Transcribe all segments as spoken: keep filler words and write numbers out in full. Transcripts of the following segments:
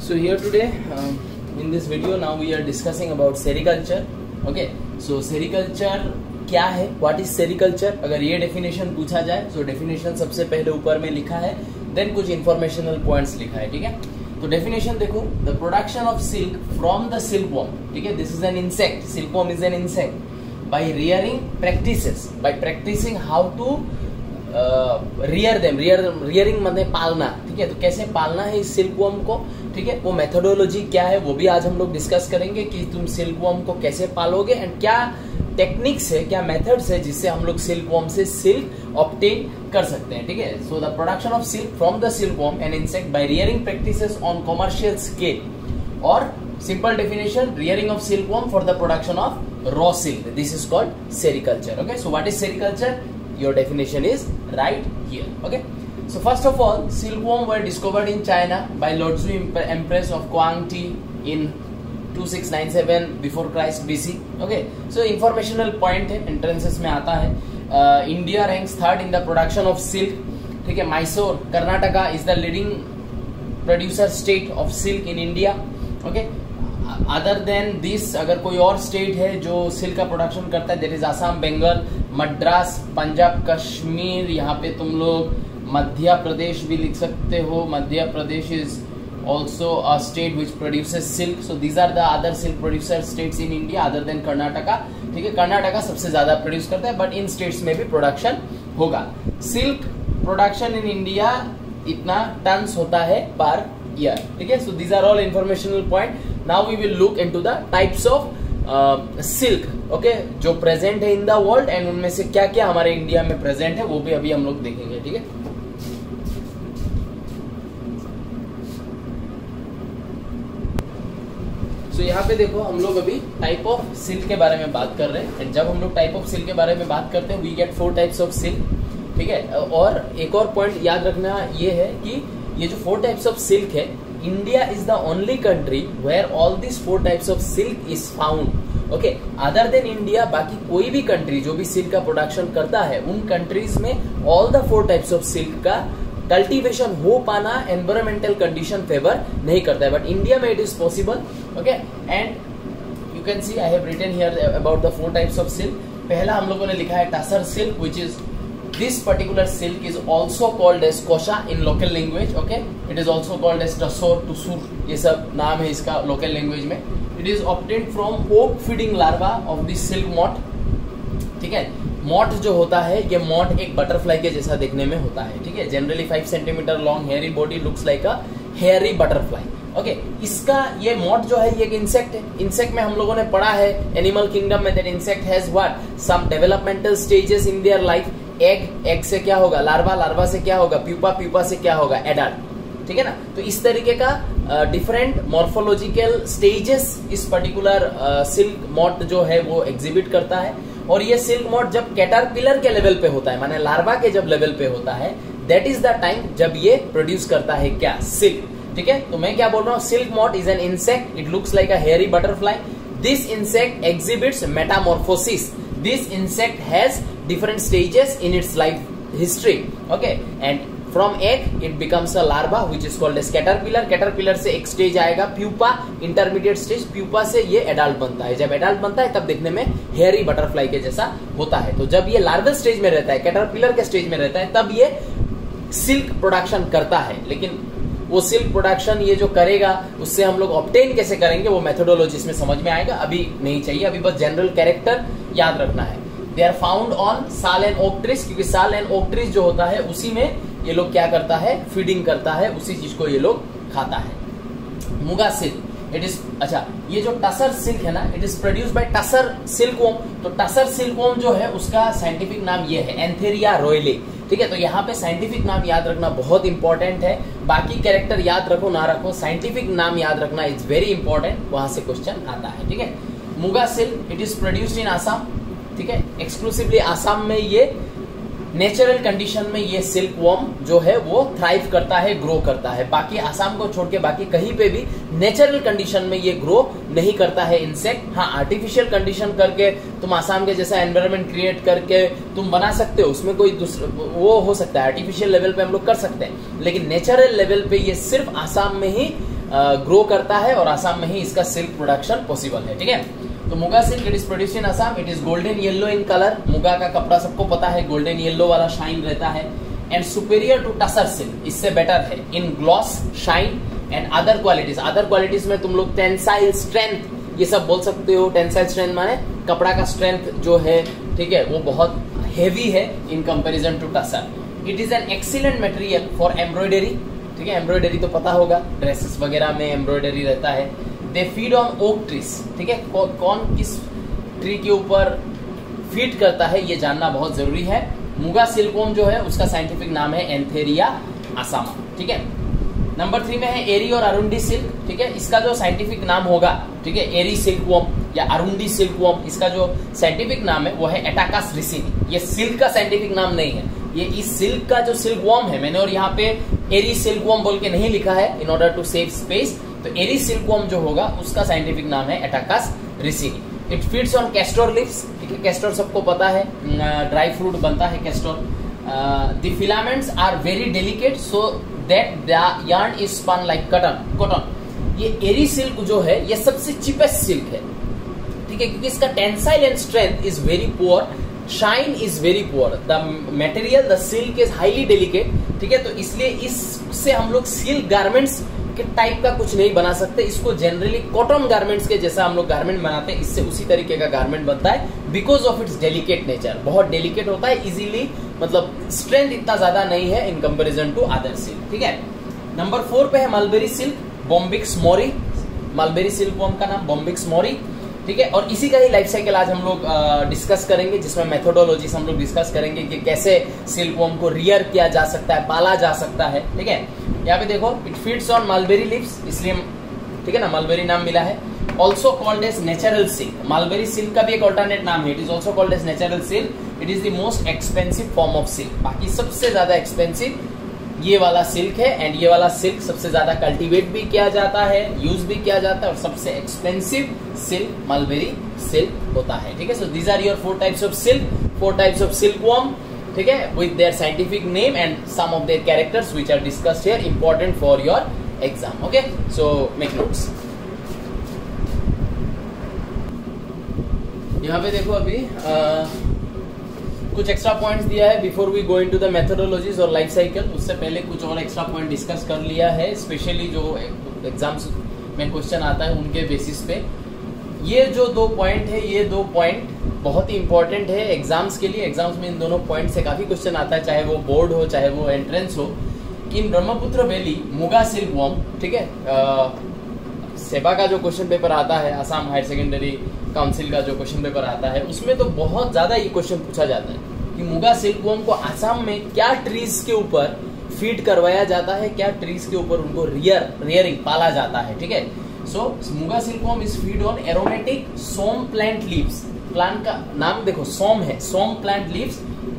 So here today um, in this video now we are discussing about sericulture. Okay, so sericulture क्या है, what is sericulture? अगर ये definition पूछा जाए तो डेफिनेशन सबसे पहले ऊपर में लिखा है, देन कुछ इंफॉर्मेशनल पॉइंट्स लिखा है. ठीक है, तो डेफिनेशन देखो, the production of silk from the silkworm. ठीक है, this is an insect, silkworm is an insect. By rearing practices, by practising how to rear them, rear rearing मतलब पालना. ठीक है, तो कैसे पालना है इस सिल्कवॉर्म को. ठीक है, वो मेथोडोलॉजी क्या है वो भी आज हम लोग डिस्कस करेंगे कि तुम सिल्कवॉर्म को कैसे पालोगे एंड क्या टेक्निक्स है, क्या मेथड्स है जिससे हम लोग सिल्कवॉर्म से सिल्क ऑब्टेन कर सकते हैं. ठीक है, so the production of silk from the silkworm an insect by rearing practices on commercial scale, और simple definition, rearing of silkworm for the production of raw silk. This is called sericulture. Okay, so what is sericulture? Your definition is right here. Okay, so first of all, silkworm were discovered in China by Lotzu Empress of Quang Ti in twenty-six ninety-seven before Christ B C. Okay, so informational point है, entrances में आता है. uh, India ranks third in the production of silk. ठीक है, Mysore, Karnataka is the leading producer state of silk in India. Okay, other than this अगर कोई और state है जो सिल्क का प्रोडक्शन करता है, दैट इज आसाम, बंगाल, मद्रास, पंजाब, कश्मीर. यहाँ पे तुम लोग मध्य प्रदेश भी लिख सकते हो. Madhya Pradesh is also a state which produces silk. So these are the other silk producer states in India other than Karnataka. ठीक है, कर्नाटका सबसे ज्यादा प्रोड्यूस करता है, बट इन स्टेट्स में भी प्रोडक्शन होगा. सिल्क प्रोडक्शन इन इंडिया इतना टन्स होता है पर ईयर. ठीक है, so these are all informational point. Now we will look into the types of uh, silk, okay, जो प्रेजेंट है इन द वर्ल्ड एंड उनमें से क्या क्या हमारे इंडिया में प्रेजेंट है वो भी अभी हम लोग देखेंगे. ठीक है, सो so, यहाँ पे देखो हम लोग अभी टाइप ऑफ सिल्क के बारे में बात कर रहे हैं. एंड जब हम लोग टाइप ऑफ सिल्क के बारे में बात करते हैं, we get four types of silk. ठीक है, और एक और पॉइंट याद रखना ये है कि ये जो फोर टाइप्स ऑफ सिल्क है, India is the only country where all these four types of silk is found. Okay, other than India, बाकी कोई भी कंट्री जो भी सिल्क का प्रोडक्शन करता है, उन कंट्रीज में all the four types of silk का कल्टीवेशन हो पाना एनवायरमेंटल कंडीशन फेवर नहीं करता है, बट इंडिया में it is possible. Okay, and you can see I have written here about the four types of silk. पहला हम लोगों ने लिखा है tussar silk, which is this particular silk is also called as kosha in local language. Okay, it is also called as tasor, tusur, ये सब नाम है इसका local language में. It is obtained from oak feeding larva of the silk moth. ठीक है, moth जो होता है, ये मोथ एक बटरफ्लाई के जैसा देखने में होता है. ठीक है, generally five centimetre long hairy body, looks like a hairy butterfly. Okay, इसका ये मोथ जो है ये एक इंसेक्ट है. इंसेक्ट में हम लोगों ने पढ़ा है एनिमल किंगडम में that insect has what, some developmental stages in their life. Egg, egg से क्या होगा लार्वा, लार्वा से क्या होगा प्यूपा, प्यूपा से क्या होगा एडल्ट. ठीक है ना, तो इस तरीके का डिफरेंट मॉर्फोलॉजिकल स्टेजेस इस पर्टिकुलर सिल्क मोथ जो है वो एग्जिबिट करता है. और ये सिल्क मोथ जब कैटरपिलर के लेवल पे होता है, माने लार्वा के जब लेवल पे होता है, दैट इज द टाइम जब ये प्रोड्यूस करता है क्या, सिल्क. ठीक है, तो मैं क्या बोल रहा हूँ, silk moth is an insect, it looks like a hairy butterfly. This insect exhibits metamorphosis. This insect has different stages in its life history. Okay, and from egg it becomes a larva which is called as caterpillar. Caterpillar से एक stage आएगा pupa, intermediate stage. pupa से ये adult बनता है. जब adult बनता है तब देखने में hairy butterfly के जैसा होता है. तो जब ये larval stage में रहता है, caterpillar के स्टेज में रहता है, तब ये silk production करता है. लेकिन वो सिल्क प्रोडक्शन ये जो करेगा उससे हम लोग ऑब्टेन कैसे करेंगे वो मेथोडोलॉजी इसमें समझ में आएगा, अभी नहीं चाहिए. अभी बस जनरल कैरेक्टर याद रखना है. They are found on sal and oak trees, क्योंकि साल एंड ओक ट्रीज जो होता है उसी में ये लोग क्या करता है, फीडिंग करता है, उसी चीज को ये लोग खाता है. मुगा सिल्क, इट इज, अच्छा ये जो टसर सिल्क है ना, it is produce by tussar silkworm. तो टसर सिल्कवॉर्म जो है उसका साइंटिफिक नाम ये है एंथेरिया रॉयले. ठीक है, तो यहाँ पे साइंटिफिक नाम याद रखना बहुत इंपॉर्टेंट है. बाकी कैरेक्टर याद रखो ना रखो, साइंटिफिक नाम याद रखना इज वेरी इंपॉर्टेंट, वहां से क्वेश्चन आता है. ठीक है, muga silk, it is produced in Assam. ठीक है, एक्सक्लूसिवली आसाम में ये नेचुरल कंडीशन में ये सिल्क वॉर्म जो है वो थ्राइव करता है, ग्रो करता है. बाकी आसाम को छोड़ के बाकी कहीं पे भी नेचुरल कंडीशन में ये ग्रो नहीं करता है इंसेक्ट. हाँ, आर्टिफिशियल कंडीशन करके तुम आसाम के जैसा एनवायरनमेंट क्रिएट करके तुम बना सकते हो, उसमें कोई दूसरा वो हो सकता है, आर्टिफिशियल लेवल पे हम लोग कर सकते हैं, लेकिन नेचुरल लेवल पे ये सिर्फ आसाम में ही ग्रो करता है और असम में ही इसका सिल्क प्रोडक्शन पॉसिबल है। ठीक है, तो muga silk it is produced in Assam, it is golden yellow in colour. Muga का कपड़ा सबको पता है गोल्डन येलो वाला शाइन रहता है, and superior to tussar silk, इससे बेटर है in gloss, shine and other qualities. Other qualities में तुम लोग टेंसाइल स्ट्रेंथ ये सब बोल सकते हो। टेंसाइल स्ट्रेंथ माने कपड़ा का स्ट्रेंथ जो है, ठीक है, वो बहुत हेवी है in comparison to tussar. It is an excellent material for embroidery. ठीक है, एम्ब्रॉयडरी तो पता होगा, ड्रेसेस वगैरह में एम्ब्रॉयडरी रहता है। They feed on oak trees. ठीक है, कौ, कौन किस ट्री के ऊपर फीड करता है ये जानना बहुत जरूरी है। मुगा सिल्कवॉर्म जो है उसका साइंटिफिक नाम है एंथेरिया असामा। ठीक है, नंबर थ्री में है एरी और अरुंडी सिल्क। ठीक है, इसका जो साइंटिफिक नाम होगा, ठीक है, एरी सिल्कवॉर्म या अरुंडी सिल्कवॉर्म, इसका जो साइंटिफिक नाम है वो है एटाकास रिसिनी। ये सिल्क का साइंटिफिक नाम नहीं है, ये इस सिल्क का जो सिल्कवॉर्म है, मैंने और यहाँ पे एरी सिल्कवॉर्म बोल के नहीं लिखा है in order to save space. तो एरी सिल्कवॉर्म जो होगा उसका साइंटिफिक नाम है Attacus ricini. It feeds on castor leaves. ठीक है, कैस्टोर सबको पता है, ड्राई फ्रूट बनता है castor. The filaments are very delicate so that the yarn is spun like cotton cotton. ये एरी सिल्क जो है ये सबसे चीपेस्ट सिल्क है। ठीक है, क्योंकि इसका tensile and strength is very poor, shine is very poor, the material the silk is highly delicate. ठीक है, तो इसलिए इससे हम लोग सिल्क गारमेंट्स के टाइप का कुछ नहीं बना सकते। इसको जनरली कॉटन गारमेंट्स के जैसा हम लोग गारमेंट बनाते हैं, इससे उसी तरीके का गारमेंट बनता है because of its delicate nature. बहुत डेलिकेट होता है, इजीली, मतलब स्ट्रेंथ इतना ज्यादा नहीं है in comparison to other silk. ठीक है, नंबर फोर पे है mulberry silk, Bombyx mori. Mulberry silkworm का नाम बॉम्बिक्स मोरी। ठीक है, और इसी का ही लाइफ साइकिल आज हम लोग डिस्कस करेंगे, जिसमें मेथोडोलॉजीज हम लोग डिस्कस करेंगे कि कैसे सिल्कवॉर्म को रियर किया जा सकता है, पाला जा सकता है। ठीक है, यहाँ पे देखो it feeds on mulberry leaves, इसलिए ठीक है ना मलबेरी नाम मिला है। Also called as natural silk, mulberry silk का भी एक ऑल्टरनेट नाम है, it is also called as natural silk. It is the most expensive form of silk. बाकी सबसे ज्यादा एक्सपेंसिव ये वाला सिल्क है, एंड ये वाला सिल्क सबसे ज्यादा कल्टीवेट भी किया जाता है, यूज भी किया जाता है, और सबसे एक्सपेंसिव सिल्क मलबेरी सिल्क होता है। ठीक है, so these are your four types of silk, four types of silkworm. ठीक है, with their scientific name and some of their characters which are discussed here, important for your exam. Okay, so make notes. यहाँ पे देखो अभी आ, कुछ extra points दिया है before we go into the methodologies और लाइफ साइकिल। उससे पहले कुछ और एक्स्ट्रा पॉइंट डिस्कस कर लिया है, स्पेशली जो एग्जाम्स में क्वेश्चन आता है उनके बेसिस पे। ये जो दो पॉइंट है, ये दो पॉइंट बहुत ही इंपॉर्टेंट है एग्जाम्स के लिए। एग्जाम्स में इन दोनों पॉइंट से काफी क्वेश्चन आता है, चाहे वो बोर्ड हो चाहे वो एंट्रेंस हो। In Brahmaputra valley muga silkworm, ठीक है, सेबा का जो क्वेश्चन पेपर आता है, आसाम हायर सेकेंडरी काउंसिल का जो क्वेश्चन पेपर आता है, उसमें तो बहुत ज्यादा ये क्वेश्चन पूछा जाता है कि मुगा सिल्कवॉर्म को आसाम में क्या ट्रीज के ऊपर फीड करवाया जाता है, क्या ट्रीज के ऊपर उनको रियर रियरिंग पाला जाता है। ठीक है, so muga silkworm is feed on aromatic som plant leaves. Plant का नाम देखो, सोम है, som plant leaves.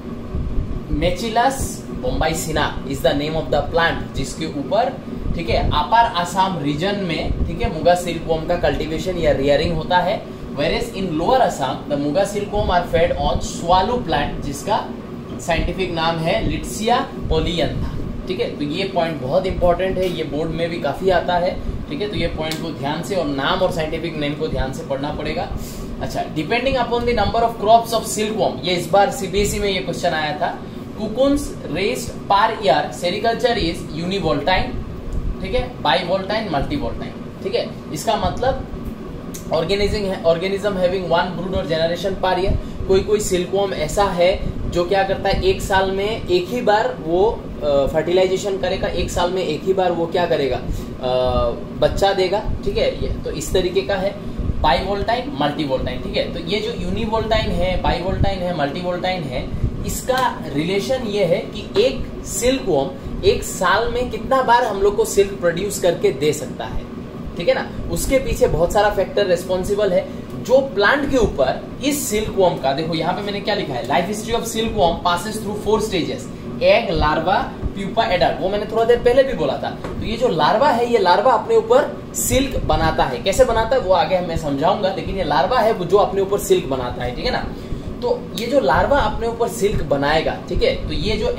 Machilus bombycina is the name of the plant, जिसके ऊपर, ठीक है, अपर आसाम रीजन में, ठीक है, मुगा सिल्कवॉर्म का कल्टीवेशन या रियरिंग होता है। Whereas in lower Assam, the Muga silkworm are fed on swallow plant, जिसका साइंटिफिक नाम है लिट्सिया पोलियंथा। ठीक है, तो ये पॉइंट बहुत इंपॉर्टेंट है, ये बोर्ड में भी काफी आता है। ठीक है, तो ये पॉइंट को ध्यान से, और नाम और साइंटिफिक नेम को ध्यान से पढ़ना पड़ेगा। अच्छा, depending upon the number of crops of silkworm, ये इस बार सीबीएसई में ये क्वेश्चन आया था। Cocoons raised per year sericulture is univoltine, ठीक है, बाईवोल्टाइन, मल्टीवोल्टाइन। ठीक है, इसका मतलब ऑर्गेनिज्म है, ऑर्गेनिज्म हैविंग वन ब्रूड और जनरेशन पर ईयर। कोई कोई सिल्कवॉर्म ऐसा है जो क्या करता है, एक साल में एक ही बार वो फर्टिलाइजेशन करेगा, एक साल में एक ही बार वो क्या करेगा, आ, बच्चा देगा। ठीक है, ये तो इस तरीके का है। बाईवोल्टाइन, मल्टीवोल्टाइन। ठीक है, तो ये जो यूनिवोल्टाइन है, बाईवोल्टाइन है, मल्टीवोल्टाइन है, इसका रिलेशन ये है कि एक सिल्कवॉर्म एक साल में कितना बार हम लोग को सिल्क प्रोड्यूस करके दे सकता है। ठीक है ना, उसके पीछे बहुत सारा फैक्टर रेस्पॉन्सिबल है। जो प्लांट के ऊपर इस सिल्कवॉर्म का, देखो यहाँ पे मैंने क्या लिखा है, life history of silkworm passes through four stages, egg, larva, pupa, adult. वो मैंने थोड़ा देर पहले भी बोला था। तो ये जो लार्वा है, ये लार्वा अपने ऊपर सिल्क बनाता है। कैसे बनाता है वो आगे मैं समझाऊंगा, लेकिन ये लार्वा है वो जो अपने ऊपर सिल्क बनाता है। ठीक है ना, तो ये जो लार्वा अपने ऊपर सिल्क बनाएगा, ठीक है, तो ये जो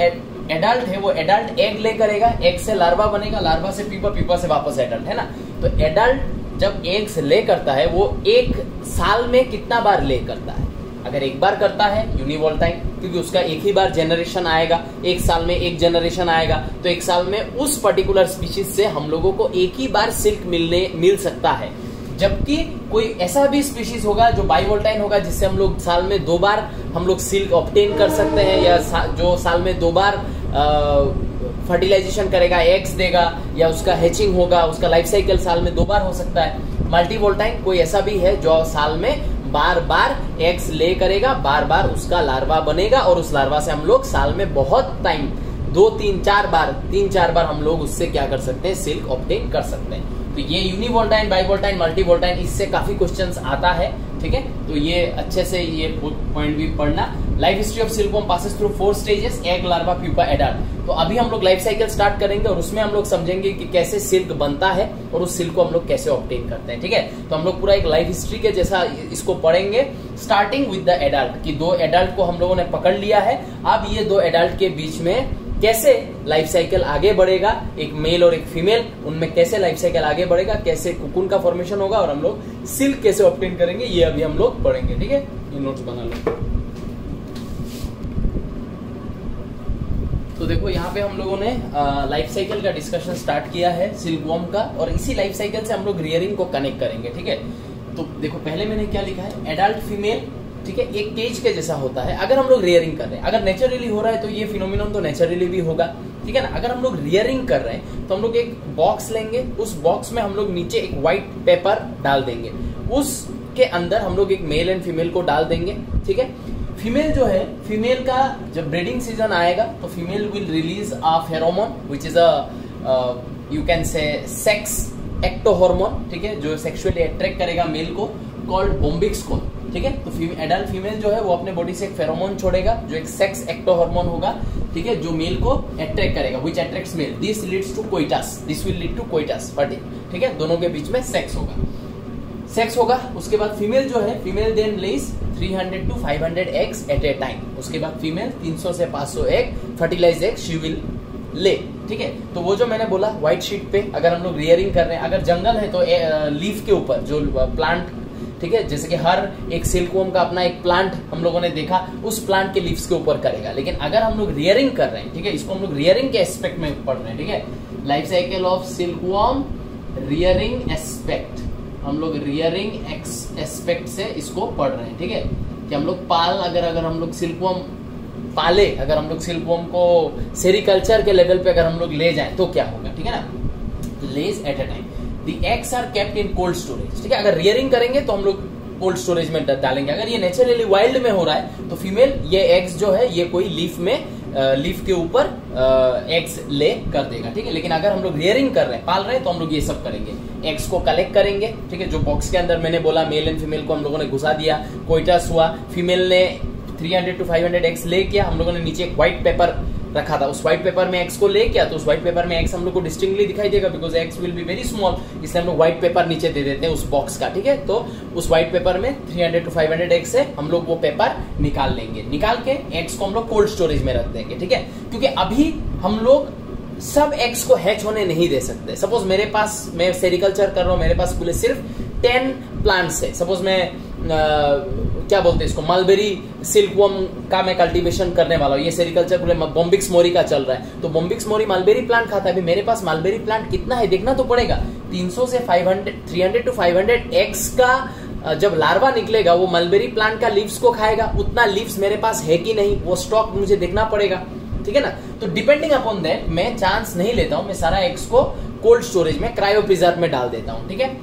एडल्ट है वो एडल्ट एग ले करेगा, एग से लार्वा बनेगा, लार्वा से पीपा, पीपा से वापस एडल्ट, है ना। तो एडल्ट जब एग से ले करता है वो एक साल में कितना बार ले करता है? अगर एक बार करता है यूनिवोल्टाइन, क्योंकि उसका एक ही बार जनरेशन आएगा, एक साल में एक जनरेशन आएगा, तो एक साल में उस पर्टिकुलर स्पीशीज से हम लोगों को एक ही बार सिल्क मिलने मिल सकता है। जबकि कोई ऐसा भी स्पीशीज होगा जो बाइवोल्टाइन होगा, जिससे हम लोग साल में दो बार हम लोग सिल्क ऑब्टेन कर सकते हैं, या सा, जो साल में दो बार फर्टिलाइजेशन करेगा, एग्स देगा, या उसका हैचिंग होगा, उसका लाइफ साइकिल साल में दो बार हो सकता है। मल्टीवोल्टाइन कोई ऐसा भी है जो साल में बार बार एग्स ले करेगा, बार बार उसका लार्वा बनेगा, और उस लार्वा से हम लोग साल में बहुत टाइम, दो तीन चार बार तीन चार बार हम लोग उससे क्या कर सकते हैं? सिल्क ऑब्टेन कर सकते हैं। तो ये यूनिवोल्टाइन, बाइवोल्टाइन, मल्टीवोल्टाइन, इससे काफी क्वेश्चंस आता है, ठीक है। तो ये अच्छे से ये पॉइंट भी पढ़ना। Life history of silkworm passes through four stages, egg, larva, pupa, adult. तो अभी हम लोग लाइफ साइकिल स्टार्ट करेंगे और उसमें हम लोग समझेंगे कि कैसे सिल्क बनता है और उस सिल्क को हम लोग कैसे ऑब्टेन करते हैं, ठीक है। तो हम लोग पूरा एक लाइफ हिस्ट्री के जैसा इसको पढ़ेंगे, स्टार्टिंग विद द एडल्ट, कि दो एडल्ट को हम लोगों ने पकड़ लिया है। अब ये दो एडल्ट के बीच में कैसे लाइफ साइकिल आगे बढ़ेगा, एक मेल और एक फीमेल, उनमें कैसे लाइफ साइकिल आगे बढ़ेगा, कैसे कुकुन का फॉर्मेशन होगा, और हम लोग सिल्क कैसे ऑब्टेन करेंगे, ये अभी हम लोग पढ़ेंगे, ठीक है। ये नोट्स बना लो। तो देखो यहाँ पे हम लोगों ने लाइफ साइकिल का डिस्कशन स्टार्ट किया है सिल्कवर्म का, और इसी लाइफ साइकिल से हम लोग रियरिंग को कनेक्ट करेंगे, ठीक है। तो देखो पहले मैंने क्या लिखा है, एडल्ट फीमेल, ठीक है, एक केज के जैसा होता है। अगर हम लोग रियरिंग कर रहे हैं, अगर नेचुरली हो रहा है तो ये फिनोमिनन तो नेचुरली भी होगा, ठीक है ना। अगर हम लोग रियरिंग कर रहे हैं तो हम लोग एक बॉक्स लेंगे, उस बॉक्स में हम लोग नीचे एक व्हाइट पेपर डाल देंगे, उसके अंदर हम लोग एक मेल एंड फीमेल को डाल देंगे, ठीक है। फीमेल जो है, फीमेल का जब ब्रीडिंग सीजन आएगा तो female will release a pheromone which is a you can say sex ectohormone, ठीक है, जो सेक्सुअली अट्रैक्ट करेगा मेल को, कॉल्ड बोम्बिक्सकोन, ठीक है। तो एडल्ट फीमेल जो है वो अपने बॉडी से एक फेरोमोन छोड़ेगा जो एक सेक्स एक्टो हार्मोन होगा, ठीक है, जो मेल को अट्रैक्ट करेगा, which attracts male. This leads to coitus, this will lead to coitus, ठीक है, दोनों के बीच में सेक्स होगा, सेक्स होगा। उसके बाद फीमेल जो है, female then lays three hundred to five hundred eggs at a time. उसके बाद फीमेल तीन सौ से पाँच सौ egg fertilize egg she will lay, ठीक है। तो वो जो मैंने बोला व्हाइट शीट पे अगर हम लोग रियरिंग कर रहे हैं, अगर जंगल है तो लीफ के ऊपर जो प्लांट, ठीक है, जैसे कि हर एक सिल्कवर्म का अपना एक प्लांट हम लोगों ने देखा, उस प्लांट के लीव्स के ऊपर करेगा। लेकिन अगर हम लोग रियरिंग कर रहे हैं, ठीक है, इसको हम लोग रियरिंग के एस्पेक्ट में पढ़ रहे हैं, ठीक है, life cycle of silkworm rearing aspect, हम लोग रियरिंग एस्पेक्ट से इसको पढ़ रहे हैं, ठीक है, कि हम लोग पाल, अगर अगर हम लोग सिल्कवर्म पाले, अगर हम लोग सिल्कवर्म को सेरिकल्चर के लेवल पे अगर हम लोग ले जाएं तो क्या होगा, ठीक है ना। Lays at a time, the eggs are kept in cold storage, ठीक है। अगर रियरिंग करेंगे तो हम लोग कोल्ड स्टोरेज में डालेंगे। अगर ये नेचुरली वाइल्ड में हो रहा है तो फीमेल ये एग्स जो है ये कोई लीफ में, लीफ के ऊपर एग्स ले कर देगा, ठीक है। लेकिन अगर हम लोग रियरिंग कर रहे हैं, पाल रहे हैं, तो हम लोग ये सब करेंगे, एग्स को कलेक्ट करेंगे, ठीक है, जो बॉक्स के अंदर मैंने बोला मेल एंड फीमेल को हम लोगों ने घुसा दिया, कोइटस हुआ, फीमेल ने three hundred to five hundred eggs lay किया, हम लोगों ने नीचे एक व्हाइट पेपर रखा था, उस व्हाइट पेपर में एग्स को ले किया, तो उस व्हाइट पेपर में एग्स हम लोग को डिस्टिंक्टली दिखाई देगा, because eggs will be very small, इसलिए हम लोग व्हाइट पेपर नीचे दे देते हैं उस बॉक्स का, ठीक है। तो उस व्हाइट पेपर में three hundred to five hundred eggs से हम लोग वो पेपर निकाल लेंगे, निकाल के एग्स को हम लोग कोल्ड स्टोरेज में रख देंगे, ठीक है। क्योंकि अभी हम लोग सब एग्स को हैच होने नहीं दे सकते। सपोज मेरे पास, मैं सेरिकल्चर कर रहा हूँ, मेरे पास पूरे सिर्फ टेन प्लांट्स है, सपोज मैं आ, क्या बोलते हैं इसको, मलबेरी सिल्कवर्म का मैं कल्टीवेशन करने वाला हूँ, ये सेरिकल्चर पूरे बॉम्बिक्स मोरी का चल रहा है, तो बॉम्बिक्स मोरी मलबेरी प्लांट खाता है। अभी मेरे पास मलबेरी प्लांट कितना है देखना तो पड़ेगा, तीन सौ से five hundred, three hundred to five hundred eggs का जब लार्वा निकलेगा वो मलबेरी प्लांट का लीव्स को खाएगा, उतना लीव्स मेरे पास है कि नहीं वो स्टॉक मुझे देखना पड़ेगा, ठीक है ना। तो डिपेंडिंग अपॉन दैट मैं चांस नहीं लेता हूं, मैं सारा एग्स को कोल्ड स्टोरेज में, क्रायो प्रिजर्व में डाल देता हूं, ठीक है।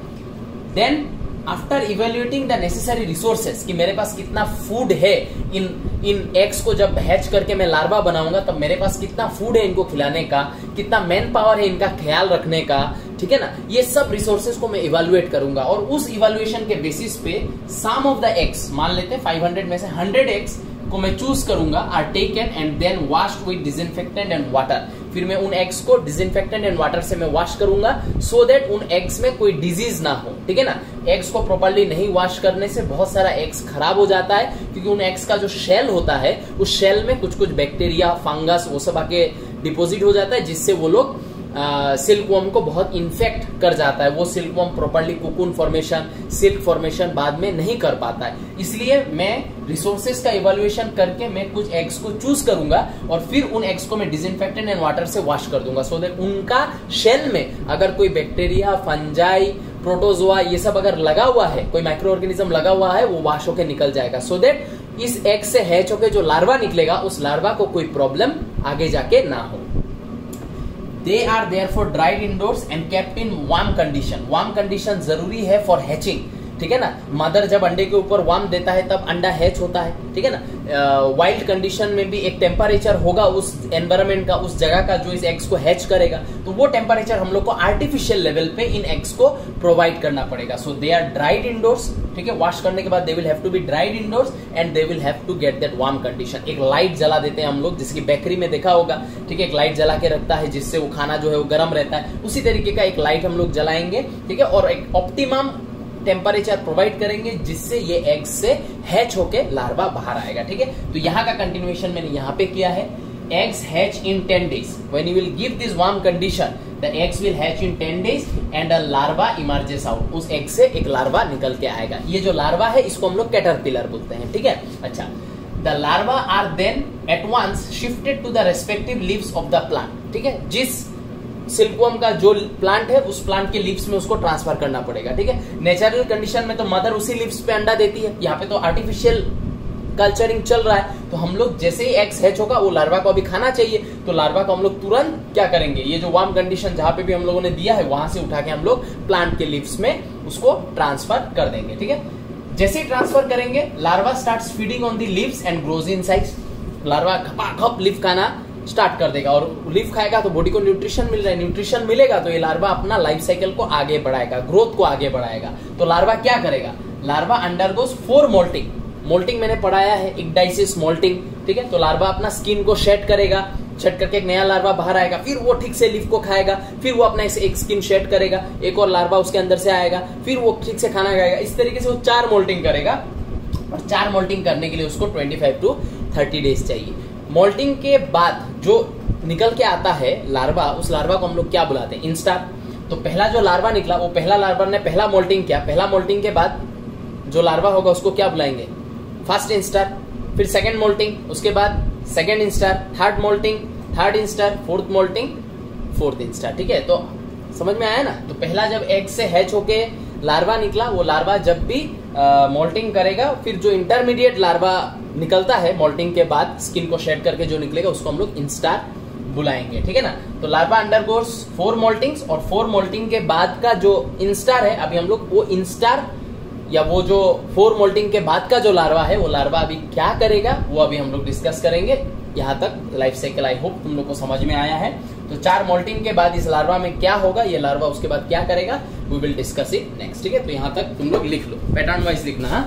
Then after evaluating the necessary resources, कि मेरे पास कितना फूड है इन इन एग्स को जब हैच करके मैं लार्वा बनाऊंगा तब मेरे पास कितना फूड है इनको खिलाने का, कितना मैन पावर है इनका ख्याल रखने का, ठीक है ना। ये सब रिसोर्सेज को मैं इवेल्युएट करूंगा और उस इवेल्युएशन के बेसिस पे सम ऑफ द एग्स, मान लेते हैं फाइव हंड्रेड में से हंड्रेड एग्स को मैं चूज करूंगा, are taken and then washed with disinfectant and water. फिर मैं उन एग्स को डिसइंफेक्टेंट एंड वाटर से मैं वॉश करूंगा, सो दैट उन एग्स में कोई डिजीज ना हो, ठीक है ना। एग्स को प्रॉपर्ली नहीं वॉश करने से बहुत सारा एग्स खराब हो जाता है, क्योंकि उन एग्स का जो शेल होता है उस शेल में कुछ कुछ बैक्टीरिया, फंगस वो सब आके डिपोजिट हो जाता है, जिससे वो लोग सिल्कवॉर्म को बहुत इन्फेक्ट कर जाता है। वो silkworm properly cocoon formation, silk formation बाद में नहीं कर पाता है। इसलिए मैं रिसोर्सेज का इवैल्यूएशन करके मैं कुछ एग्स को चूज करूंगा और फिर उन एग्स को मैं डिसइंफेक्टेंट एंड वाटर से वॉश कर दूंगा, सो दैट उनका शेल में अगर कोई बैक्टीरिया, फंजाई, प्रोटोजोआ ये सब अगर लगा हुआ है, कोई माइक्रो ऑर्गेनिज्म लगा हुआ है, वो वॉश होकर निकल जाएगा, सो दैट इस एग से हैच होकर जो लार्वा निकलेगा उस लार्वा को कोई प्रॉब्लम आगे जाके ना हो। They are therefore dried indoors and kept in warm condition. Warm condition जरूरी है for hatching, ठीक है ना। मदर जब अंडे के ऊपर वार्म देता है तब अंडा हैच होता है, ठीक है ना। वाइल्ड uh, कंडीशन में भी एक टेम्परेचर होगा उस एनवायरमेंट का, उस जगह का, जो इस एग्स को हैच करेगा, तो वो टेम्परेचर हम लोग को आर्टिफिशियल लेवल पे इन एग्स को प्रोवाइड करना पड़ेगा। So they are dried indoors, ठीक है। वॉश करने के बाद they will have to be dried indoors and they will have to get that warm condition. एक लाइट जला देते हैं हम लोग, जिसकी बेकरी में देखा होगा, ठीक है। एक लाइट जला के रखता है जिससे वो खाना जो है वो गर्म रहता है, उसी तरीके का एक लाइट हम लोग जलाएंगे, ठीक है, और एक ऑप्टिमम टेम्परेचर प्रोवाइड करेंगे जिससे ये एग से हैच होके लार्वा बाहर आएगा, ठीक है। तो यहाँ का कंटिन्यूएशन मैंने यहाँ पे किया है। Eggs hatch in ten days when you will give this warm condition, the eggs will hatch in ten days and a larva emerges out. उस एग से एक लार्वा निकल के आएगा। ये जो लार्वा है इसको हम लोग कैटरपिलर बोलते हैं, ठीक है। अच्छा, the larva are then at once shifted to the respective leaves of the plant, ठीक है। जिस सिल्कवॉर्म का जो प्लांट है उस प्लांट के लीव्स में उसको ट्रांसफर करना पड़ेगा, ठीक है। नेचुरल कंडीशन में तो मदर उसी लीव्स पे अंडा देती है, यहाँ पे तो आर्टिफिशियल कल्चरिंग चल रहा है। तो हम लोग जैसे ही एग्स हैच होगा, वो लार्वा को अभी खाना चाहिए, तो लार्वा को हम लोग तुरंत क्या करेंगे, ये जो वार्म कंडीशन जहां पे भी हम लोगों ने दिया है वहां से उठा के हम लोग प्लांट के लीव्स में उसको ट्रांसफर कर देंगे, ठीक है। जैसे ही ट्रांसफर करेंगे, larva starts feeding on the leaves and grows in size. Larva खपाखप लीफ खाना स्टार्ट कर देगा, और लीफ खाएगा तो बॉडी को न्यूट्रिशन मिल रहा है, न्यूट्रिशन मिलेगा तो ये लार्वा अपना लाइफ साइकिल को आगे बढ़ाएगा, ग्रोथ को आगे बढ़ाएगा। तो लार्वा क्या करेगा, larva undergoes four moulting. Moulting मैंने पढ़ाया है, इक्डाइसिस मोल्टिंग, ठीक है। तो लार्वा अपना स्किन को शेड करेगा, शेड करके एक नया लार्वा बाहर आएगा, फिर वो ठीक से लीफ को खाएगा, फिर वो अपना एक स्किन शेड करेगा, एक और लार्वा उसके अंदर से आएगा, फिर वो ठीक से खाना खाएगा। इस तरीके से वो चार मोल्टिंग करेगा, और चार मोल्टिंग करने के लिए उसको पच्चीस टू तीस डेज चाहिए। मोल्टिंग के बाद जो निकल के आता है लार्वा, उस लार्वा को हम लोग क्या बुलाते हैं, इंस्टार। तो पहला जो लार्वा निकला, वो पहला लार्वा ने पहला मोल्टिंग किया, पहला मोल्टिंग के बाद जो लार्वा होगा उसको क्या बुलाएंगे, फर्स्ट इंस्टार। फिर सेकंड मोल्टिंग, उसके बाद second instar, third moulting, third instar, fourth moulting, fourth instar, ठीक है। तो समझ में आया ना। तो पहला जब एग से हैच होके लार्वा निकला, वो लार्वा जब भी मोल्टिंग करेगा, फिर जो इंटरमीडिएट लार्वा निकलता है मोल्टिंग के बाद, स्किन को शेड करके जो निकलेगा, उसको हम लोग इंस्टार बुलाएंगे, ठीक है ना। तो लार्वा अंडरगोस फोर मोल्टिंग्स, और फोर मोल्टिंग के बाद का जो इंस्टार है, अभी हम लोग वो इंस्टार या वो जो फोर मोल्टिंग के बाद का जो लार्वा है, वो लार्वा अभी क्या करेगा वो अभी हम लोग डिस्कस करेंगे। यहाँ तक लाइफ साइकिल आई होप तुम लोग को समझ में आया है। तो चार मोल्टिंग के बाद इस लार्वा में क्या होगा, ये लार्वा उसके बाद क्या करेगा, we will discuss it next, ठीक है। तो यहाँ तक तुम लोग लिख लो, पैटर्न वाइज लिखना। हाँ,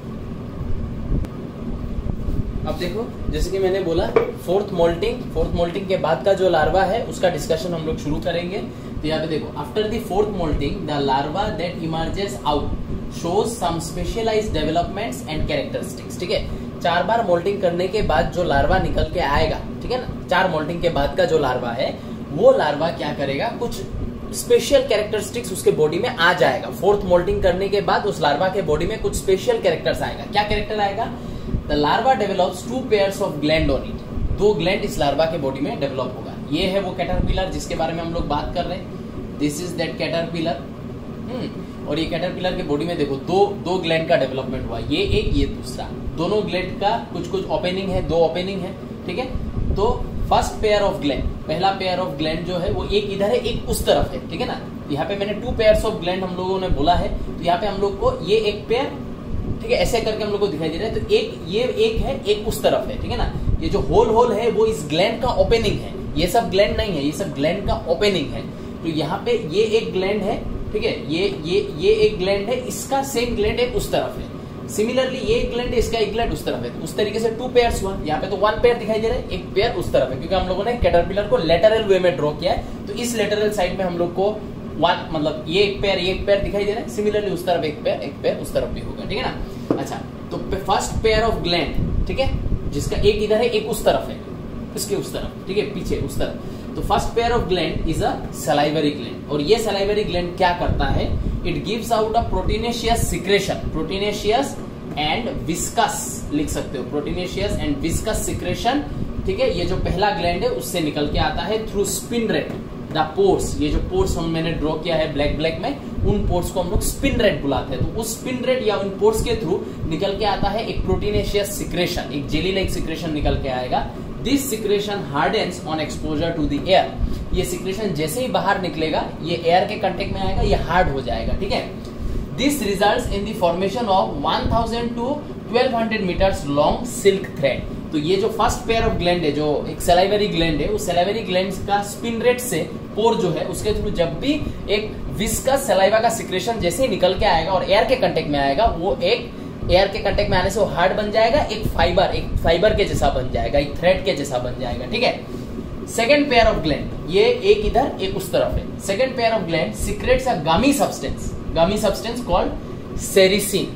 अब देखो, जैसे कि मैंने बोला, फोर्थ मोल्टिंग, फोर्थ मोल्टिंग के बाद का जो लार्वा है उसका डिस्कशन हम लोग शुरू करेंगे। तो यहाँ पे देखो, after the fourth moulting the larva that emerges out shows some specialised developments and characteristics, ठीक है। चार बार मोल्टिंग करने के बाद जो लार्वा निकल के आएगा, ठीक है ना, चार मोल्टिंग के बाद का जो लार्वा है, वो लार्वा क्या करेगा, कुछ स्पेशल कैरेक्टरिस्टिक्स उसके बॉडी में आ जाएगा। फोर्थ मोल्टिंग करने के बाद उस लार्वा के बॉडी में कुछ स्पेशल कैरेक्टर्स आएगा। क्या कैरेक्टर आएगा, the larva develops two pairs of gland on it. दो ग्लैंड इस लार्वा के बॉडी में डेवलप होगा। ये है वो कैटरपिलर जिसके बारे में हम लोग बात कर रहे हैं। This is that caterpillar. Hmm और ये कैटरपिलर के बॉडी में देखो दो दो ग्लैंड का डेवलपमेंट हुआ, ये एक, ये दूसरा। दोनों ग्लैंड का कुछ कुछ ओपनिंग है, दो ओपनिंग है, ठीक है। तो फर्स्ट पेयर ऑफ ग्लैंड, पहला पेयर ऑफ ग्लैंड जो है वो एक इधर है, एक उस तरफ है, ठीक है ना। यहाँ पे मैंने टू पेयर्स ऑफ ग्लैंड हम लोगों ने बोला है, तो यहाँ पे हम लोग को ये एक पेयर, ठीक है, ऐसे करके हम लोग को दिखाई दे रहा है। तो एक ये एक है, एक उस तरफ है, ठीक है ना। ये जो होल होल है वो इस ग्लैंड का ओपनिंग है, ये सब ग्लैंड नहीं है, ये सब ग्लैंड का ओपनिंग है। तो यहाँ पे ये एक ग्लैंड है, ठीक है, ये ये ये एक ग्लैंड है, इसका सेम ग्लैंड एक उस तरफ है। सिमिलरली ये एक ग्लैंड है, इसका एक ग्लैंड उस तरफ है, तो उस तरीके से टू पेयर्स हुआ। यहाँ पे तो वन पेयर दिखाई दे रहा है, एक पेयर उस तरफ है, क्योंकि हम लोगों ने कैटरपिलर को लेटरल वे में ड्रॉ किया है, तो इस लेटरल साइड में हम लोग को वन मतलब ये एक पेयर ये एक पेयर दिखाई दे रहा है। सिमिलरली उस तरफ एक पेयर एक पेयर उस तरफ भी होगा, ठीक है ना। अच्छा, तो फर्स्ट पेयर ऑफ ग्लैंड, ठीक है, जिसका एक इधर है एक उस तरफ है, इसके उस तरफ, ठीक है, पीछे उस तरफ। तो first pair of gland is a salivary gland, और ये सलाइवरी ग्लैंड क्या करता है, it gives out a proteinaceous secretion, proteinaceous and viscous लिख सकते हो, प्रोटीनेशियस एंड विस्कस सिक्रेशन, ठीक है। ये जो पहला ग्लैंड है उससे निकल के आता है थ्रू स्पिनरेट द पोर्स। ये जो पोर्स हम मैंने ड्रॉ किया है ब्लैक ब्लैक में, उन पोर्स को हम लोग स्पिनरेट बुलाते हैं। तो उस स्पिनरेट या उन पोर्स के थ्रू निकल के आता है एक प्रोटीनेशियस सिक्रेशन, एक जेली लाइक सिक्रेशन निकल के आएगा। This secretion hardens on exposure to the air. ये सिक्रेशन जैसे ही बाहर निकलेगा, ये एयर के कांटेक्ट में आएगा, ये हार्ड हो जाएगा, ठीक है। This results in the formation of one thousand to twelve hundred metres long silk thread. तो ये जो फर्स्ट पेयर ऑफ ग्लैंड है, जो एक सलाइवरी ग्लैंड है, उस सलाइवरी ग्लैंड का स्पिनरेट से पोर जो है उसके थ्रू जब भी एक विस्कस सलाइवा का सिक्रेशन जैसे ही निकल के आएगा और एयर के कांटेक्ट में आएगा, वो एक एयर के कांटेक्ट में आने से वो हार्ड बन जाएगा, एक फाइबर एक फाइबर के जैसा बन जाएगा, एक थ्रेड के जैसा बन जाएगा, ठीक है। सेकेंड पेयर ऑफ ग्लैंड, ये एक इधर एक उस तरफ है। Second pair of gland secretes a gummy substance, gummy substance called sericin,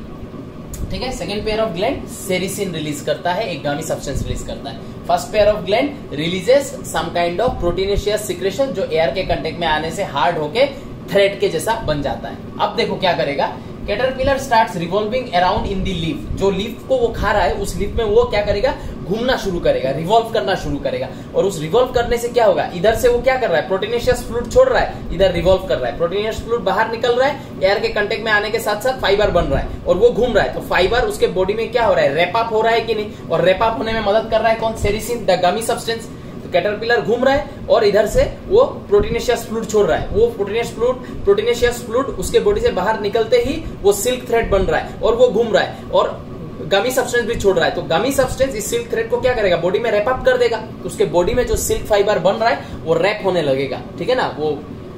ठीक है। Second pair of gland sericin release करता है, एक गामी सब्सटेंस रिलीज करता है। First pair of gland releases some kind of proteinaceous secretion, जो air के contact में आने से हार्ड होके थ्रेड के जैसा बन जाता है। अब देखो क्या करेगा, caterpillar starts revolving around in the leaf. जो लीफ को वो खा रहा है, उस लीफ में वो क्या करेगा, घूमना शुरू करेगा, रिवॉल्व करना शुरू करेगा। और उस रिवॉल्व करने से क्या होगा, इधर से वो क्या कर रहा है, प्रोटीनेशियस फ्लूइड छोड़ रहा है, इधर रिवॉल्व कर रहा है, प्रोटीनेशियस फ्लूइड बाहर निकल रहा है, एयर के कांटेक्ट में आने के साथ साथ फाइबर बन रहा है और वो घूम रहा है। तो फाइबर उसके बॉडी में क्या हो रहा है, रैप अप हो रहा है कि नहीं, और रैप अप होने में मदद कर रहा है कौन, sericin the gummy substance. Caterpillar घूम रहा है और इधर से वो प्रोटीनेशियस फ्लूइड छोड़ रहा है, वो प्रोटीनेशियस फ्लूइड प्रोटीनेशियस फ्लूइड उसके बॉडी से बाहर निकलते ही वो सिल्क थ्रेड बन रहा है और वो घूम रहा है और गामी सब्सटेंस भी छोड़ रहा है। तो गामी सब्सटेंस इस सिल्क थ्रेड को क्या करेगा, बॉडी में रैप अप कर देगा। तो उसके बॉडी में जो सिल्क फाइबर बन रहा है वो रैप होने लगेगा, ठीक है ना। वो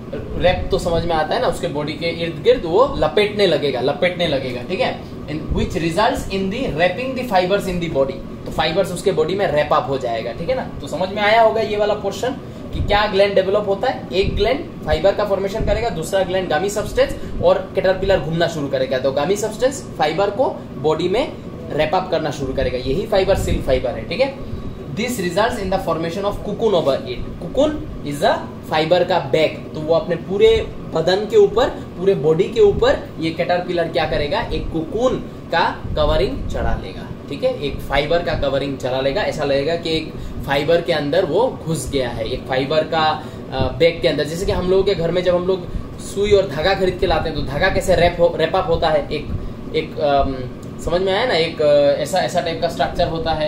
रैप तो समझ में आता है ना, उसके बॉडी के इर्द गिर्द वो लपेटने लगेगा लपेटने लगेगा ठीक है। Which results in the wrapping the fibres in the body. तो फाइबर्स उसके बॉडी में रैप अप हो जाएगा, ठीक है ना। तो समझ में आया होगा ये वाला पोर्शन कि क्या ग्लैंड डेवलप होता है। एक ग्लैंड फाइबर का फॉर्मेशन करेगा, दूसरा ग्लैंड गामी सब्सटेंस, और कैटरपिलर घूमना शुरू करेगा। तो गामी सब्सटेंस फाइबर को बॉडी में रैप अप करना शुरू करेगा, यही फाइबर सिल्क फाइबर है, ठीक है। This results in the formation of cocoon over it. Cocoon is a fibre का बैग। तो वो अपने पूरे बदन के ऊपर, पूरे बॉडी के ऊपर ये कैटरपिलर क्या करेगा, एक कुकुन का कवरिंग चढ़ा लेगा, ठीक है। एक फाइबर का कवरिंग चढ़ा लेगा, ऐसा लगेगा कि एक फाइबर के अंदर वो घुस गया है, एक फाइबर का बैग के अंदर। जैसे कि हम लोगों के घर में जब हम लोग सुई और धागा खरीद के लाते हैं तो धागा कैसे रैप हो, रैप अप होता है, एक एक आम, समझ में आया ना, एक ऐसा ऐसा टाइप का स्ट्रक्चर होता है,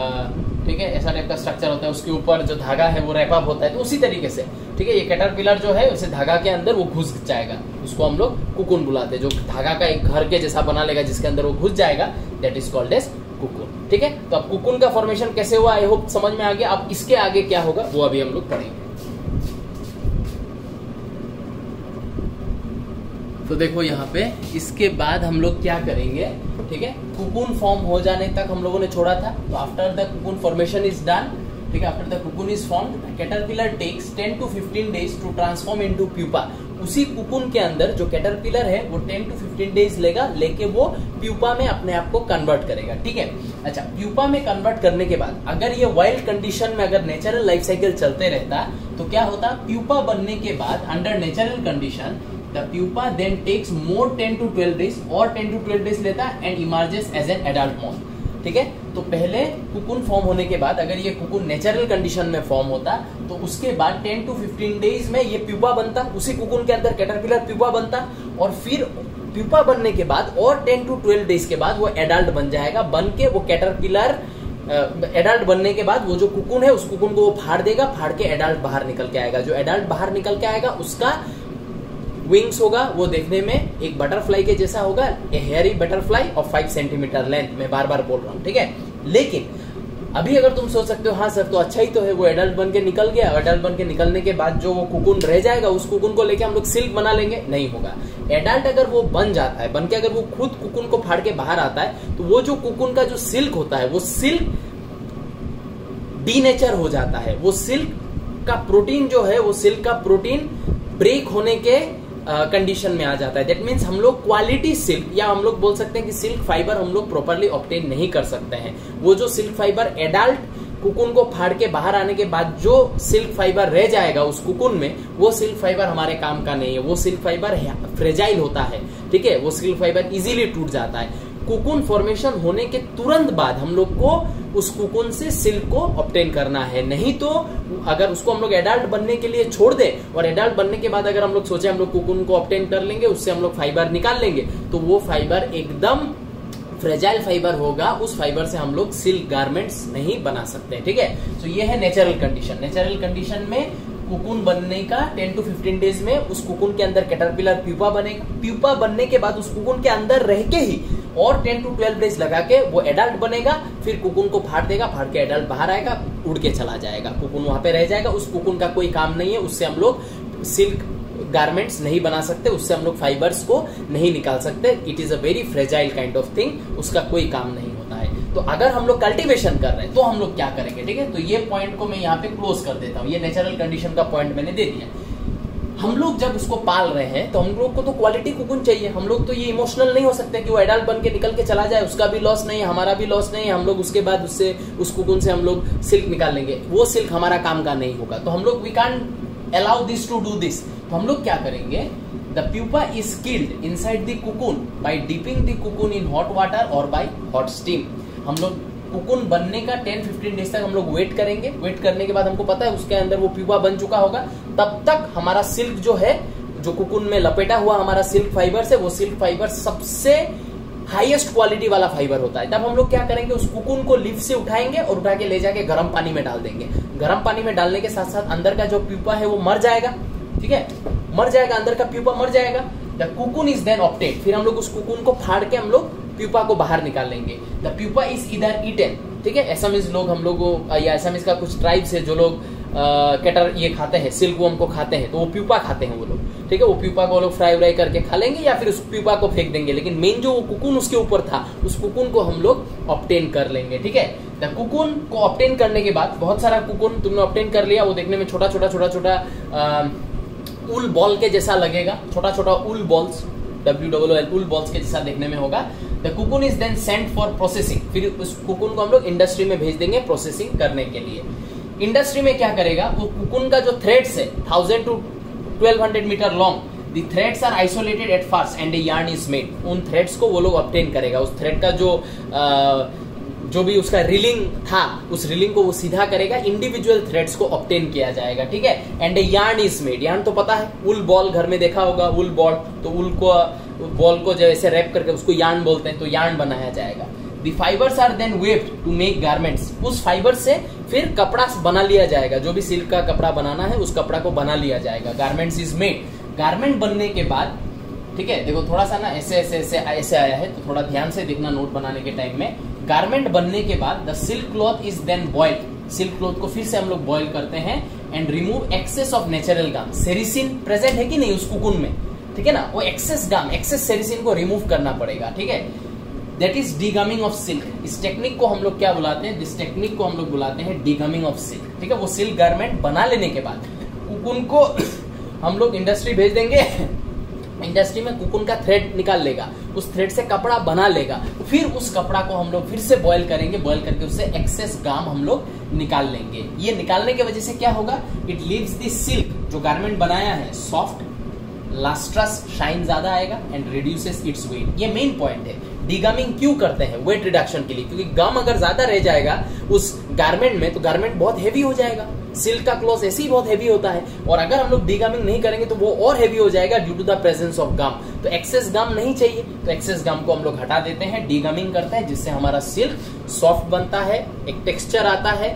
ठीक है, ऐसा टाइप का स्ट्रक्चर होता है, उसके ऊपर जो धागा है वो रैप अप होता है। तो उसी तरीके से, ठीक है, ये कैटरपिलर जो है उसे धागा के अंदर वो घुस जाएगा, उसको हम लोग कुकुन बुलाते हैं। जो धागा का एक घर के जैसा बना लेगा जिसके अंदर वो घुस जाएगा, that is called as cocoon, ठीक है। तो अब कुकुन का फॉर्मेशन कैसे हुआ, आई होप समझ में आ गया। अब इसके आगे क्या होगा वो अभी हम लोग पढ़ेंगे। तो देखो यहाँ पे इसके बाद हम लोग क्या करेंगे, ठीक है। कुकुन फॉर्म हो जाने तक हम लोगों ने छोड़ा था। तो after the cocoon formation is done, ठीक है, after the cocoon is formed, caterpillar takes ten to fifteen days to transform into pupa. उसी कुकुन के अंदर जो कैटरपिलर है वो टेन टू फिफ्टीन डेज लेगा, लेके वो प्यूपा में अपने आप को कन्वर्ट करेगा, ठीक है। अच्छा, प्यूपा में कन्वर्ट करने के बाद अगर ये वाइल्ड कंडीशन में अगर नेचुरल लाइफ साइकिल चलते रहता तो क्या होता, प्यूपा बनने के बाद under natural condition the pupa then takes more ten to twelve days और ten to twelve days लेता and emerges as an adult moth, ठीक है। तो पहले कुकुन फॉर्म होने के बाद अगर ये कुकुन नेचुरल कंडीशन में फॉर्म होता तो उसके बाद ten to fifteen डेज में ये प्यूपा बनता, उसी कुकुन के अंदर कैटरपिलर प्यूपा बनता, और फिर प्यूपा बनने के बाद और ten to twelve डेज के बाद वो एडल्ट बन जाएगा। बन के वो कैटरपिलर एडल्ट बनने के बाद वो जो कुकुन है उस कुकुन को वो फाड़ देगा, फाड़ के एडल्ट बाहर निकल के आएगा। जो एडल्ट बाहर निकल के आएगा उसका विंग्स होगा, वो देखने में एक बटरफ्लाई के जैसा होगा, ए हेयरी बटरफ्लाई और फाइव सेंटीमीटर लेंथ, में बार बार बोल रहा हूँ, ठीक है। लेकिन अभी अगर तुम सोच सकते हो हाँ सर तो अच्छा ही तो है, वो एडल्ट बन के निकल गया, एडल्ट बन के निकलने के बाद जो वो कुकुन रह जाएगा उस कुकुन को लेके हम लोग सिल्क बना लेंगे, नहीं होगा। एडल्ट अगर वो बन जाता है, बन के अगर वो खुद कुकुन को फाड़ के बाहर आता है तो वो जो कुकुन का जो सिल्क होता है वो सिल्क डीनेचर हो जाता है, वो सिल्क का प्रोटीन जो है वो सिल्क का प्रोटीन ब्रेक होने के कंडीशन uh, में आ जाता है। दैट मीन्स हम लोग क्वालिटी सिल्क या हम लोग बोल सकते हैं कि सिल्क फाइबर हम लोग प्रॉपर्ली ऑब्टेन नहीं कर सकते हैं। वो जो सिल्क फाइबर एडल्ट कुकुन को फाड़ के बाहर आने के बाद जो सिल्क फाइबर रह जाएगा उस कुकुन में, वो सिल्क फाइबर हमारे काम का नहीं है। वो सिल्क फाइबर फ्रेजाइल होता है, ठीक है, वो सिल्क फाइबर इजीली टूट जाता है। कुकुन फॉर्मेशन होने के तुरंत बाद हम लोग को उस कुकुन से सिल्क को ऑब्टेन करना है, नहीं तो अगर उसको हम लोग एडल्ट बनने के लिए छोड़ दें और एडल्ट बनने के बाद अगर हम लोग सोचे हम लोग कुकुन को ऑब्टेन कर लेंगे, उससे हम लोग फाइबर निकाल लेंगे, तो वो फाइबर एकदम फ्रेजाइल फाइबर होगा, उस फाइबर से हम लोग सिल्क गारमेंट्स नहीं बना सकते, ठीक है। तो ये है नेचुरल कंडीशन। नेचुरल कंडीशन में कुकुन बनने का टेन टू फिफ्टीन डेज में उस कुकुन के अंदर कैटरपिलर प्यूपा बनेगा। प्यूपा बनने के बाद उस कुकुन के अंदर रह के ही और टेन टू ट्वेल्व डेज लगा के वो एडल्ट बनेगा, फिर कुकुन को फाड़ देगा, फाड़ के एडल्ट बाहर आएगा, उड़ के चला जाएगा, कुकुन वहां पे रह जाएगा। उस कुकुन का कोई काम नहीं है, उससे हम लोग सिल्क गारमेंट्स नहीं बना सकते, उससे हम लोग फाइबर्स को नहीं निकाल सकते। It is a very fragile kind of thing, उसका कोई काम नहीं होता है। तो अगर हम लोग कल्टीवेशन कर रहे हैं तो हम लोग क्या करेंगे, ठीक है। तो ये पॉइंट को मैं यहाँ पे क्लोज कर देता हूँ, ये नेचुरल कंडीशन का पॉइंट मैंने दे दिया। हम लोग जब उसको पाल रहे हैं तो हम लोग को तो क्वालिटी कुकुन चाहिए। हम लोग तो ये इमोशनल नहीं हो सकते कि वो एडल्ट बन के निकल के चला जाए, उसका भी लॉस नहीं है, हमारा भी लॉस नहीं है, हम लोग उसके बाद उससे उस कुकुन से हम लोग सिल्क निकाल लेंगे, वो सिल्क हमारा काम का नहीं होगा। तो हम लोग we can't allow this to do this. तो हम लोग क्या करेंगे, the pupa is killed inside the cocoon by dipping the cocoon in hot water और बाय हॉट स्टीम। हम लोग कुकुन बनने का टेन फिफ्टीन डेज तक हम लोग वेट करेंगे। वेट करने के बाद हमको पता है उसके अंदर वो प्यूपा बन चुका होगा, तब तक हमारा सिल्क जो है, जो कुकुन में लपेटा हुआ हमारा सिल्क फाइबर से, वो सिल्क फाइबर सबसे हाईएस्ट क्वालिटी वाला फाइबर होता है। तब हम लोग क्या करेंगे, उस कुकुन को लिफ्ट से उठाएंगे और उठा के ले जाके गर्म पानी में डाल देंगे। गर्म पानी में डालने के साथ साथ अंदर का जो प्यूपा है वो मर जाएगा, ठीक है, मर जाएगा, अंदर का प्यूपा मर जाएगा। The cocoon is then obtain. फिर हम लोग उस कुकुन को फाड़ के हम लोग प्यूपा को बाहर निकाल लेंगे। The pupa is either eaten, ठीक है। एसामीज लोग हम लोग या एसामीज का कुछ ट्राइब्स है जो लोग कैटर ये खाते हैं, सिल्क वर्म को खाते हैं, तो वो प्यूपा खाते हैं वो लोग, ठीक है। वो प्यूपा को वो लोग फ्राई व्राई करके खा लेंगे या फिर उस प्यूपा को फेंक देंगे, लेकिन मेन जो वो कुकुन उसके ऊपर था उस कुकुन को हम लोग ऑब्टेन कर लेंगे, ठीक है। द कुकुन को ऑब्टेन करने के बाद बहुत सारा कुकुन तुमने ऑब्टेन कर लिया, वो देखने में छोटा छोटा छोटा छोटा उल बॉल के जैसा लगेगा, छोटा छोटा wool balls, W W L wool balls के जैसा देखने में होगा। The cocoon is then sent for processing. फिर उस कुकुन को हम लोग इंडस्ट्री में भेज देंगे प्रोसेसिंग करने के लिए। इंडस्ट्री में क्या करेगा, वो कुकुन का जो थ्रेड्स है thousand to twelve hundred metre long, the threads are isolated at first and a yarn is made. उन थ्रेड्स को वो लोग ऑब्टेन करेगा। उस थ्रेड का जो आ, जो भी उसका रीलिंग था, उस रीलिंग को वो सीधा करेगा, इंडिविजुअल थ्रेड्स को ऑब्टेन किया जाएगा, ठीक है। And a yarn is made. Yarn तो पता है, उल बॉल घर में देखा होगा, उल बॉल, तो उल को बॉल को जैसे रैप करके उसको यार्न बोलते हैं, तो यार्न बनाया जाएगा। The fibres are then weaved to make garments. उस फाइबर से फिर कपड़ा बना लिया जाएगा, जो भी सिल्क का कपड़ा बनाना है उस कपड़ा को बना लिया जाएगा। Garments is made. गारमेंट बनने के बाद, ठीक है, देखो थोड़ा सा ना ऐसे ऐसे ऐसे ऐसे आया है, तो थोड़ा ध्यान से देखना नोट बनाने के टाइम में। गारमेंट बनने के बाद the silk cloth is then boiled. Silk cloth को फिर से हम लोग बॉइल करते हैं and remove excess of natural gum. Sericin present है कि नहीं उस कुकुन में, ठीक है ना, वो एक्सेस गाम, एक्सेस सेरिसिन को रिमूव करना पड़ेगा, ठीक है। That is degumming of silk. इस टेक्निक को हम लोग क्या बुलाते हैं, दिस टेक्निक को हम लोग बुलाते हैं डीगमिंग ऑफ सिल्क, ठीक है। वो सिल्क गारमेंट बना लेने के बाद कुकुन को हम लोग इंडस्ट्री भेज देंगे। इंडस्ट्री में कुकुन का थ्रेड निकाल लेगा, उस थ्रेड से कपड़ा बना लेगा, फिर उस कपड़ा को हम लोग फिर से बॉयल करेंगे, बॉयल करके उससे एक्सेस गाम हम लोग निकाल लेंगे। ये निकालने की वजह से क्या होगा, इट लीव्स द सिल्क जो गारमेंट बनाया है सॉफ्ट, लास्ट्रस, शाइन ज्यादा आएगा एंड रिड्यूसेस इट्स वेट। ये मेन पॉइंट है। डीगमिंग क्यों करते हैं, वेट रिडक्शन के लिए, क्योंकि गम अगर ज्यादा रह जाएगा उस गारमेंट में तो गारमेंट बहुत हेवी हो जाएगा। सिल्क का क्लॉथ ऐसे ही बहुत हेवी होता है, और अगर हम लोग डीगमिंग नहीं करेंगे तो वो और हेवी हो जाएगा due to the presence of gum. तो एक्सेस गम नहीं चाहिए, तो एक्सेस गम को हम लोग हटा देते हैं, डीगमिंग करते हैं, जिससे हमारा सिल्क सॉफ्ट बनता है, एक टेक्सचर आता है,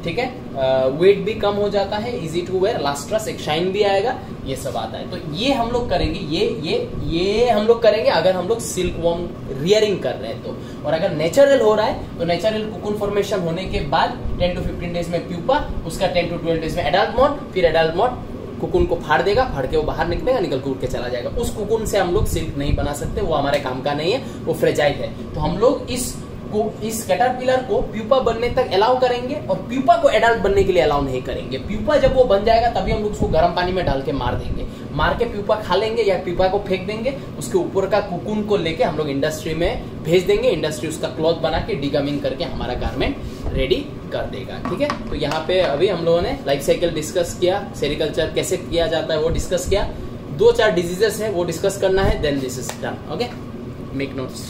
ठीक है, वेट भी कम हो जाता है, इजी टू वेयर, लास्ट्रस, एक शाइन भी आएगा, ये सब आता है। तो ये हम लोग करेंगे, ये ये ये हम लोग करेंगे अगर हम लोग सिल्क वॉर्म रियरिंग कर रहे हैं तो। और अगर नेचुरल हो रहा है तो नेचुरल कुकुन फॉर्मेशन होने के बाद टेन टू फिफ्टीन डेज में प्यूपा, उसका टेन टू ट्वेल्व डेज में एडल्ट मोड, फिर एडल्ट मोड कुकुन को फाड़ देगा, फाड़ के वो बाहर निकलेगा, निकल के उड़ के चला जाएगा। उस कुकुन से हम लोग सिल्क नहीं बना सकते, वो हमारे काम का नहीं है, वो फ्रेजाइल है। तो हम लोग इस को इस कैटरपिलर को प्यूपा बनने तक अलाउ करेंगे और प्यूपा को एडल्ट बनने के लिए अलाउ नहीं करेंगे। प्यूपा जब वो बन जाएगा तभी हम लोग उसको गर्म पानी में डाल के मार देंगे, मार के प्यूपा खा लेंगे या प्यूपा को फेंक देंगे, उसके ऊपर का कुकुन को लेके हम लोग इंडस्ट्री में भेज देंगे, इंडस्ट्री उसका क्लॉथ बना के डीगमिंग करके हमारा गारमेंट रेडी कर देगा। ठीक है, तो यहाँ पे अभी हम लोगों ने लाइफ साइकिल डिस्कस किया, सेरिकल्चर कैसे किया जाता है वो डिस्कस किया, दो चार डिजीजेस है वो डिस्कस करना है, then this is done. Okay, make notes.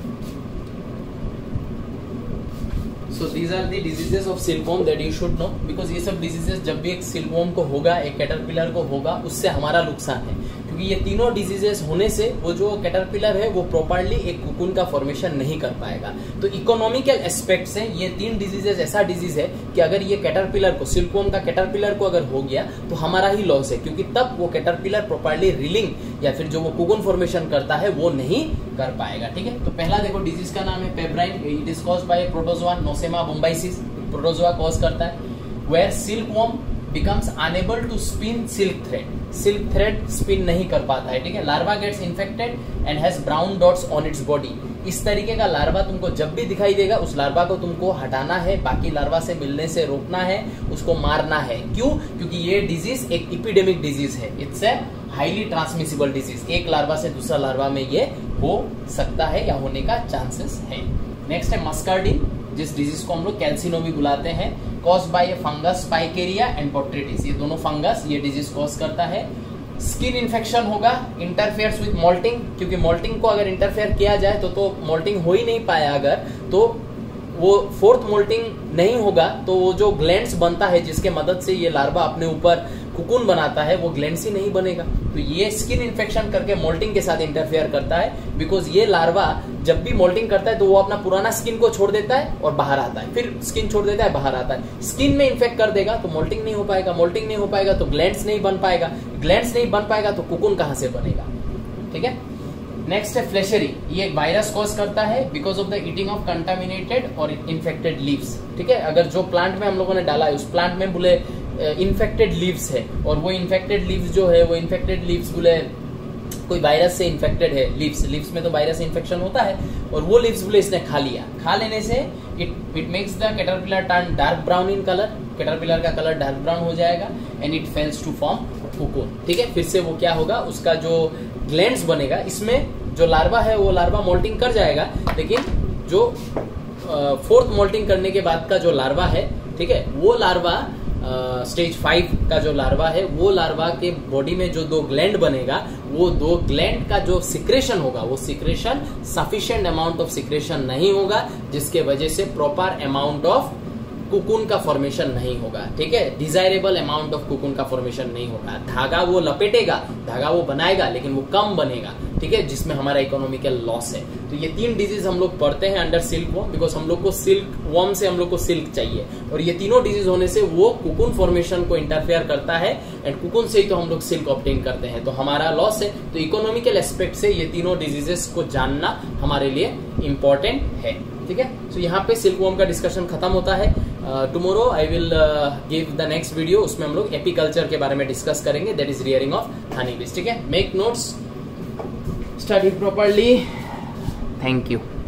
So these are the diseases of silkworm that you should know, because ये सब diseases जब भी एक silkworm को होगा, एक कैटरपिलर को होगा, उससे हमारा नुकसान है, क्योंकि ये तीनों डिजीजेस होने से वो जो कैटरपिलर है वो प्रॉपर्ली एक कुकुन का फॉर्मेशन नहीं कर पाएगा। तो इकोनॉमिकल एस्पेक्ट से ये तीन डिजीजेस ऐसा डिजीज है कि अगर ये कैटरपिलर को, सिल्कवर्म का कैटरपिलर को अगर हो गया तो हमारा ही लॉस है, क्योंकि तब वो कैटरपिलर प्रॉपर्ली रिलिंग या फिर जो वो कुकुन फॉर्मेशन करता है वो नहीं कर पाएगा। ठीक है, तो पहला देखो डिजीज का नाम है pebrine, it is caused by protozoa nosema bombycis, protozoa cause करता है, where silkworm becomes unable to spin silk thread, silk thread spin नहीं कर पाता है। ठीक है, larva gets infected and has brown dots on its body। इस तरीके का लार्वा तुमको जब भी दिखाई देगा, उस लार्वा को तुमको हटाना है, बाकी लार्वा से मिलने से रोकना है, उसको मारना है। क्यों? क्योंकि ये डिजीज एक इपिडेमिक डिजीज है, it's a highly transmissible disease, एक लार्वा से दूसरा लार्वा में ये हो सकता है या होने का चांसेस है। नेक्स्ट है मस्कार्डिन, जिस डिजीज को हम लोग कैल्सिनो भी बुलाते हैं, cause by a fungus spicaria and botrytis, ये दोनों फंगस ये डिजीज कॉज करता है। स्किन इन्फेक्शन होगा, इंटरफेयर्स विद मोल्टिंग, क्योंकि मोल्टिंग को अगर इंटरफेयर किया जाए तो तो मोल्टिंग हो ही नहीं पाया, अगर तो वो फोर्थ मोल्टिंग नहीं होगा तो वो जो ग्लैंड्स बनता है जिसके मदद से ये लार्वा अपने ऊपर कुकुन बनाता है, वो ग्लैंड्स ही नहीं बनेगा। तो ये स्किन इन्फेक्शन करके मोल्टिंग के साथ इंटरफेयर करता है, बिकॉज ये लार्वा जब भी मोल्टिंग करता है तो वो अपना पुराना स्किन को छोड़ देता है और बाहर आता है, फिर स्किन छोड़ देता है, बाहर आता है। स्किन में इन्फेक्ट कर देगा तो मोल्टिंग नहीं हो पाएगा, मोल्टिंग नहीं हो पाएगा तो ग्लैंड्स नहीं बन पाएगा, ग्लैंड्स नहीं बन पाएगा तो कुकुन कहां से बनेगा। ठीक है, नेक्स्ट है फ्लेशरी, ये एक वायरस कॉज करता है because of the eating of contaminated और इन्फेक्टेड लीव्स। ठीक है, अगर जो प्लांट में हम लोगों ने डाला है उस प्लांट में बोले इन्फेक्टेड लीव्स है, और वो इन्फेक्टेड लीव्स जो है वो इन्फेक्टेड लीव्स बोले कोई वायरस से इन्फेक्टेड है, लीव्स लीव्स में तो वायरस से इन्फेक्शन होता है, और वो लीव्स बोले इसने खा लिया, खा लेने से it it makes the caterpillar turn dark brown in colour, caterpillar का कलर डार्क ब्राउन हो जाएगा, and it fails to form cocoon. ठीक है, फिर से वो क्या होगा, उसका जो ग्लैंड्स बनेगा, इसमें जो लार्वा है वो लार्वा मोल्टिंग कर जाएगा, लेकिन जो फोर्थ मोल्टिंग करने के बाद का जो लार्वा है, ठीक है, वो लार्वा स्टेज फाइव का जो लार्वा है, वो लार्वा के बॉडी में जो दो ग्लैंड बनेगा, वो दो ग्लैंड का जो सिक्रेशन होगा, वो secretion sufficient amount of secretion नहीं होगा, जिसके वजह से प्रॉपर अमाउंट ऑफ कुकुन का फॉर्मेशन नहीं होगा। ठीक है, डिजायरेबल अमाउंट ऑफ कुकुन का फॉर्मेशन नहीं होगा, धागा वो लपेटेगा, धागा वो बनाएगा, लेकिन वो कम बनेगा। ठीक है, जिसमें हमारा इकोनॉमिकल लॉस है। तो ये तीन डिजीज हम लोग पढ़ते हैं अंडर सिल्क वॉर्म, बिकॉज हम लोग को सिल्क वॉर्म से हम लोग को सिल्क चाहिए, और ये तीनों डिजीज होने से वो कुकुन फॉर्मेशन को इंटरफेयर करता है, एंड कुकुन से ही तो हम लोग सिल्क ऑब्टेन करते हैं, तो हमारा लॉस है। तो इकोनॉमिकल एस्पेक्ट से ये तीनों डिजीजेस को जानना हमारे लिए इंपॉर्टेंट है। ठीक है, तो यहाँ पे सिल्क वॉर्म का डिस्कशन खत्म होता है। Tomorrow I will give the next video, उसमें हम लोग एपीकल्चर के बारे में डिस्कस करेंगे, that is rearing of honey bees. ठीक है, make notes, study properly, thank you.